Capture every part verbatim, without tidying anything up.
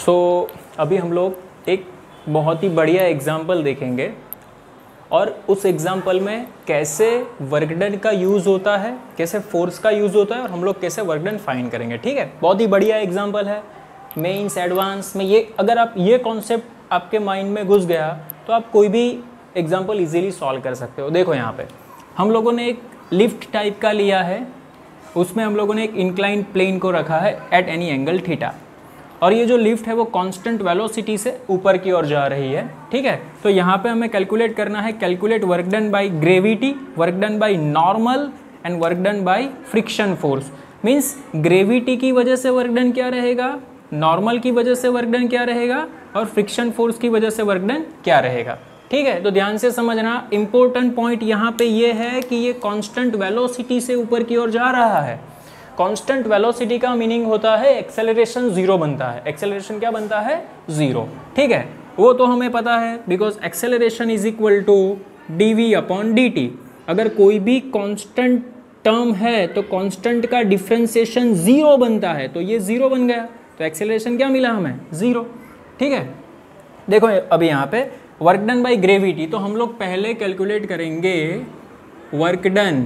सो so, अभी हम लोग एक बहुत ही बढ़िया एग्जाम्पल देखेंगे और उस एग्जाम्पल में कैसे वर्क डन का यूज़ होता है, कैसे फोर्स का यूज़ होता है और हम लोग कैसे वर्क डन फाइंड करेंगे। ठीक है, बहुत ही बढ़िया एग्जाम्पल है। मेंस एडवांस में ये अगर आप ये कॉन्सेप्ट आपके माइंड में घुस गया तो आप कोई भी एग्जाम्पल इजीली सॉल्व कर सकते हो। देखो यहाँ पे हम लोगों ने एक लिफ्ट टाइप का लिया है, उसमें हम लोगों ने एक इंक्लाइंड प्लेन को रखा है एट एनी एंगल थीटा, और ये जो लिफ्ट है वो कांस्टेंट वेलोसिटी से ऊपर की ओर जा रही है। ठीक है, तो यहाँ पे हमें कैलकुलेट करना है, calculate work done by gravity, work done by normal and work done by friction force. Means gravity की वजह से वर्क डन क्या रहेगा, नॉर्मल की वजह से वर्क डन क्या रहेगा और फ्रिक्शन फोर्स की वजह से वर्क डन क्या रहेगा। ठीक है, तो ध्यान से समझना, इंपॉर्टेंट पॉइंट यहाँ पे ये है कि ये कांस्टेंट वेलोसिटी से ऊपर की ओर जा रहा है। कांस्टेंट वेलोसिटी का मीनिंग होता है एक्सेलरेशन जीरो बनता है। एक्सेलरेशन क्या बनता है, जीरो। ठीक है, वो तो हमें पता है, because acceleration is equal to D V upon D T. अगर कोई भी कांस्टेंट टर्म है तो कांस्टेंट का डिफ्रेंसिएशन जीरो बनता है, तो ये जीरो बन गया, तो एक्सेलरेशन क्या मिला हमें, जीरो। ठीक है, देखो अभी यहाँ पे वर्क डन बाय ग्रेविटी, तो हम लोग पहले कैलकुलेट करेंगे वर्क डन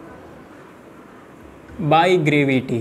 बाय ग्रेविटी।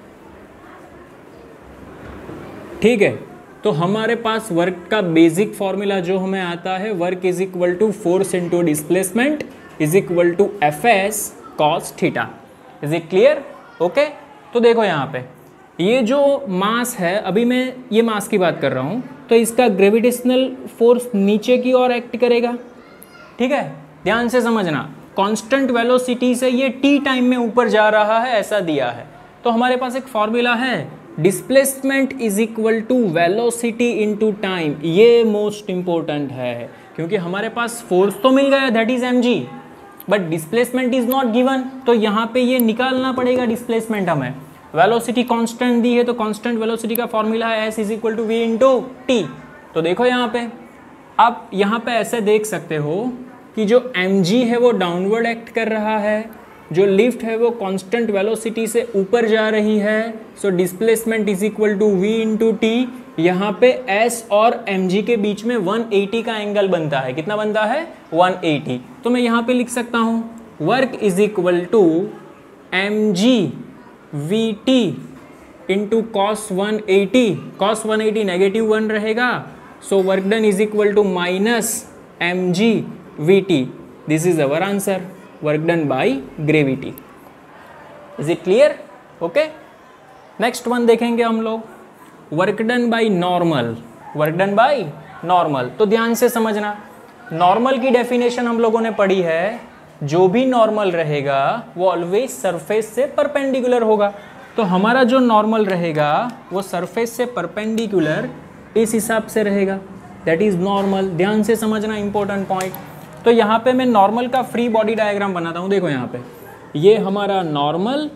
ठीक है, तो हमारे पास वर्क का बेसिक फॉर्मूला जो हमें आता है, work is equal to force into displacement is equal to F S cos theta. Is it clear? Okay, तो देखो यहाँ पे ये जो मास है, अभी मैं ये मास की बात कर रहा हूँ, तो इसका ग्रेविटेशनल फोर्स नीचे की ओर एक्ट करेगा। ठीक है, ध्यान से समझना, कांस्टेंट वेलोसिटी से ये टी टाइम में ऊपर जा रहा है, ऐसा दिया है। तो हमारे पास एक फॉर्मूला है, displacement is equal to velocity into time. ये मोस्ट इंपॉर्टेंट है क्योंकि हमारे पास फोर्स तो मिल गया, that is M G, but displacement is not given, तो यहाँ पे ये निकालना पड़ेगा डिस्प्लेसमेंट हमें। वेलोसिटी कांस्टेंट दी है तो कांस्टेंट वेलोसिटी का फॉर्मूला है S is equal to V into T. तो देखो यहाँ पे आप यहाँ पे ऐसे देख सकते हो कि जो mg है वो डाउनवर्ड एक्ट कर रहा है, जो लिफ्ट है वो कांस्टेंट वेलोसिटी से ऊपर जा रही है, so displacement is equal to v into T. यहाँ पे s और mg के बीच में वन एटी का एंगल बनता है। कितना बनता है, वन एटी। तो मैं यहाँ पे लिख सकता हूँ work is equal to M G V T into cos one eighty. Cos one eighty negative one रहेगा, so work done is equal to minus M G V T. This is our answer, work done by gravity. Is it clear? Okay, next one देखेंगे हम लोग, work done by normal. Work done by normal, तो ध्यान से समझना, normal की definition हम लोगों ने पढ़ी है, जो भी नॉर्मल रहेगा वो ऑलवेज सरफेस से परपेंडिकुलर होगा। तो हमारा जो नॉर्मल रहेगा वो सरफेस से परपेंडिकुलर इस हिसाब से रहेगा, दैट इज नॉर्मल। ध्यान से समझना, इंपॉर्टेंट पॉइंट। तो यहाँ पे मैं नॉर्मल का फ्री बॉडी डायग्राम बनाता हूँ। देखो यहाँ पे ये हमारा नॉर्मल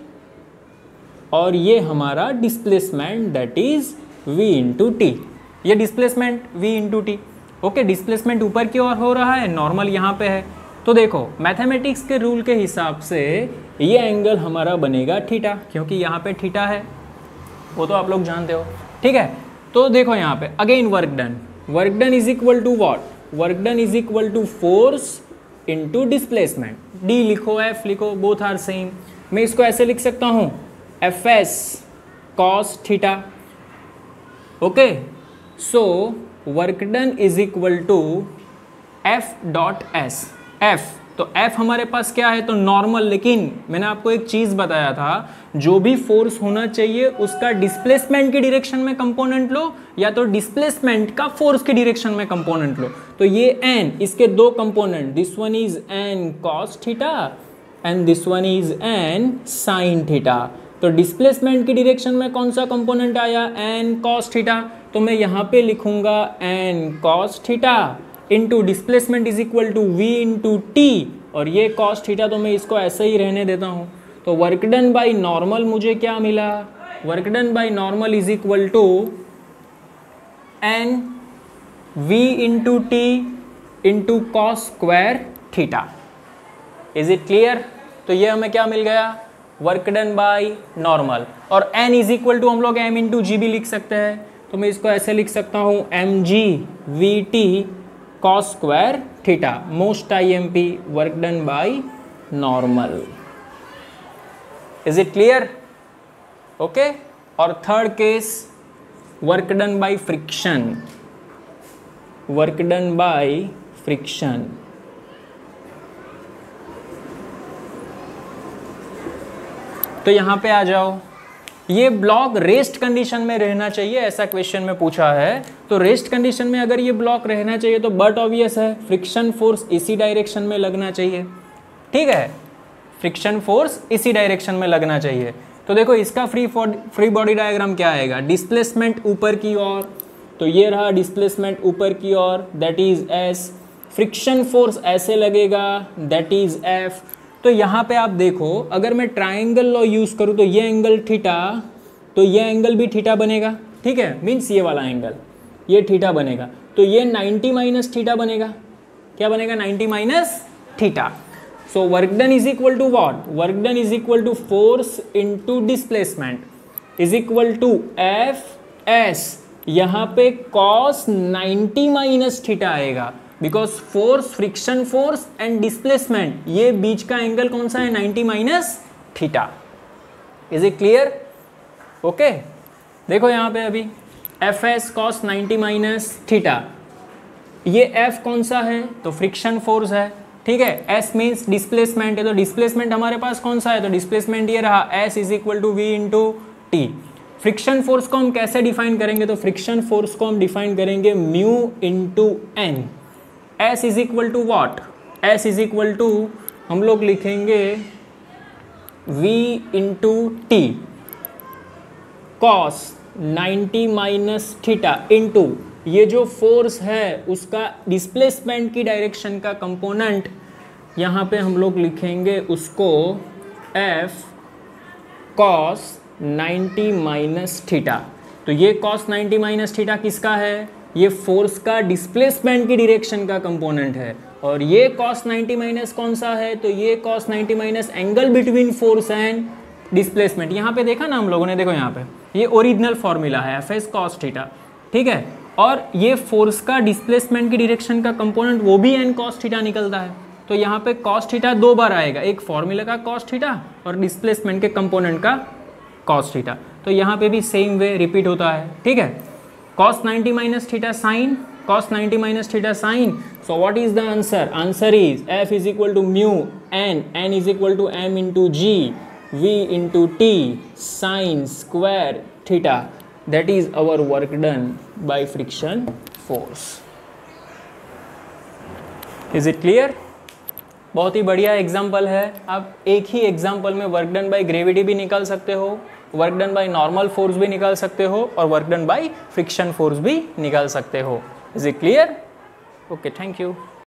और ये हमारा displacement, that is v into T. ये displacement v into T. Okay, displacement ऊपर की ओर हो रहा है, नॉर्मल यहाँ पे है। तो देखो मैथमेटिक्स के रूल के हिसाब से ये एंगल हमारा बनेगा थीटा, क्योंकि यहाँ पे थीटा है, वो तो आप लोग जानते हो। ठीक है, तो देखो यहाँ पे again work done, work done is equal to what, work done is equal to force into displacement. D लिखो, एफ लिखो, बोथ आर सेम। मैं इसको ऐसे लिख सकता हूँ, F S cos theta. Okay, so work done is equal to F dot S. F, तो F हमारे पास क्या है, तो नॉर्मल। लेकिन मैंने आपको एक चीज बताया था, जो भी फोर्स होना चाहिए उसका डिस्प्लेसमेंट की डायरेक्शन में कंपोनेंट लो, या तो डिस्प्लेसमेंट का फोर्स की डायरेक्शन में कंपोनेंट लो। तो ये एन, इसके दो component, this one is N cos theta and this one is N sine theta. तो डिस्प्लेसमेंट की डायरेक्शन में कौन सा कंपोनेंट आया, एन कॉस थीटा। तो मैं यहाँ पे लिखूंगा N cos theta into displacement is equal to V into T, और ये कॉस थीटा तो मैं इसको ऐसे ही रहने देता हूँ। तो वर्क डन बाय नॉर्मल मुझे क्या मिला, work done by normal is equal to N V into T into cos square theta. Is it clear? तो ये हमें क्या मिल गया, वर्क डन बाय नॉर्मल। और एन इज इक्वल टू हम लोग एम इंटू जी भी लिख सकते हैं, तो मैं इसको ऐसे लिख सकता हूँ M G V T cos square theta, most I M P, work done by normal. Is it clear? Okay. और third case, work done by friction, work done by friction. तो यहां पे आ जाओ, ये ब्लॉक रेस्ट कंडीशन में रहना चाहिए, ऐसा क्वेश्चन में पूछा है। तो रेस्ट कंडीशन में अगर ये ब्लॉक रहना चाहिए तो बट ऑब्वियस है फ्रिक्शन फोर्स इसी डायरेक्शन में लगना चाहिए, ठीक है, फ्रिक्शन फोर्स इसी डायरेक्शन में लगना चाहिए। तो देखो इसका फ्री फ्री बॉडी डायग्राम क्या आएगा, डिस्प्लेसमेंट ऊपर की ओर, तो ये रहा डिस्प्लेसमेंट ऊपर की ओर, that is S, friction force ऐसे लगेगा, दैट इज एफ। तो यहाँ पे आप देखो, अगर मैं ट्राइंगल लॉ यूज़ करूँ तो ये एंगल थीटा, तो ये एंगल भी थीटा बनेगा, ठीक है, मीन्स ये वाला एंगल ये थीटा बनेगा, तो ये नाइन्टी माइनस थीटा बनेगा। क्या बनेगा? Ninety minus theta. So work done is equal to what? Work done is equal to force into displacement is equal to F S. यहाँ पे कॉस नाइन्टी माइनस थीटा आएगा, because force, friction force and displacement, ये बीच का angle कौन सा है? Ninety minus theta. Is it clear? Okay. देखो यहाँ पे अभी F S cos ninety minus theta, ये एफ कौन सा है? तो फ्रिक्शन फोर्स है, ठीक है। एस मीन्स डिस्प्लेसमेंट है, तो डिस्प्लेसमेंट हमारे पास कौन सा है? तो डिस्प्लेसमेंट ये रहा, S is equal to V into T. Friction force को हम कैसे डिफाइन करेंगे? तो फ्रिक्शन फोर्स को हम डिफाइन करेंगे mu into N. S is equal to what? S is equal to हम लोग लिखेंगे V into T cos ninety minus theta into ये जो फोर्स है उसका डिस्प्लेसमेंट की डायरेक्शन का कंपोनेंट, यहाँ पे हम लोग लिखेंगे उसको F cos ninety minus theta. तो ये कॉस नाइन्टी माइनस थीटा किसका है? ये फोर्स का डिस्प्लेसमेंट की डायरेक्शन का कंपोनेंट है। और ये कॉस नाइन्टी माइनस कौन सा है? तो ये cos ninety minus angle between force and displacement. यहाँ पे देखा ना हम लोगों ने, देखो यहाँ पे ये ओरिजिनल फॉर्मूला है एफ एस कॉस थीटा, ठीक है। और ये फोर्स का डिस्प्लेसमेंट की डायरेक्शन का कंपोनेंट वो भी एन कॉस थीटा निकलता है। तो यहाँ पे कॉस थीटा दो बार आएगा, एक फॉर्मूला का कॉस थीटा और डिस्प्लेसमेंट के कंपोनेंट का कॉस थीटा। तो यहाँ पे भी सेम वे रिपीट होता है, ठीक है। cos ninety minus theta sine, cos ninety minus theta sine. So what is the answer? Answer is F is equal to mu n, n is equal to m into g, v into t sine square theta. That is our work done by friction force. Is it clear? बहुत ही बढ़िया example है। आप एक ही example में work done by gravity भी निकाल सकते हो, work done by normal force भी निकाल सकते हो और work done by friction force भी निकाल सकते हो। Is it clear? Okay, thank you.